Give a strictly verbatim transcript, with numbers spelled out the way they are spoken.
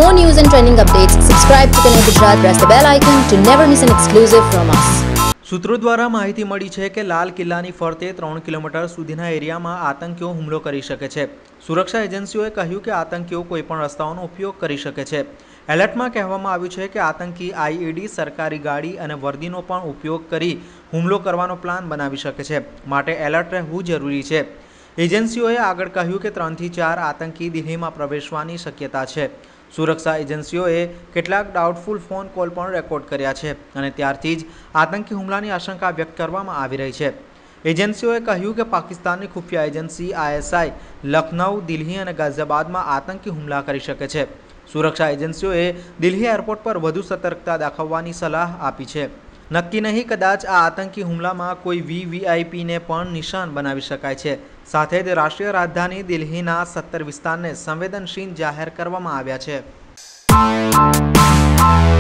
more news and trending updates, subscribe to Connect Gujarat, press the bell icon to never miss an exclusive from us. सूत्रों द्वारा माहिती मળી છે કે લાલ કિલ્લાની ફરતે ત્રણ કિલોમીટર સુધીના એરિયામાં આતંકીઓ હુમલો કરી શકે છે। સુરક્ષા એજન્સીઓએ કહ્યું કે આતંકીઓ કોઈપણ રસ્તાઓનો ઉપયોગ કરી શકે છે। એલર્ટમાં કહેવામાં આવ્યું છે કે આતંકી આઈઈડી, સરકારી ગાડી અને વર્દીનો પણ ઉપયોગ કરી હુમલો કરવાનો પ્લાન બનાવી શકે છે, માટે એલર્ટ રહેવું જરૂરી છે। એજન્સીઓએ આગળ કહ્યું કે ત્રણથી ચાર આતંકી દિલ્હીમાં પ્રવેશવાની શક્યતા છે। સુરક્ષા એજન્સીઓએ કેટલાક ડાઉટફુલ ફોન કોલ પણ રેકોર્ડ કર્યા છે અને ત્યારથી જ આતંકી હુમલાની આશંકા વ્યક્ત કરવામાં આવી રહી છે। એજન્સીઓએ કહ્યું કે પાકિસ્તાનની ખુફિયા એજન્સી આઈએસઆઈ લખનઉ, દિલ્હી અને ગાઝિયાબાદમાં આતંકી હુમલા કરી શકે છે। સુરક્ષા એજન્સીઓએ દિલ્હી એરપોર્ટ પર વધુ સતર્કતા દાખવવાની સલાહ આપી છે। નક્કી નહીં, કદાચ આ આતંકી હુમલામાં કોઈ વીવીઆઈપીને પણ નિશાન બનાવી શકાય છે। સાથે જ રાષ્ટ્રીય રાજધાની દિલ્હીના સત્તર વિસ્તારને સંવેદનશીલ જાહેર કરવામાં આવ્યા છે।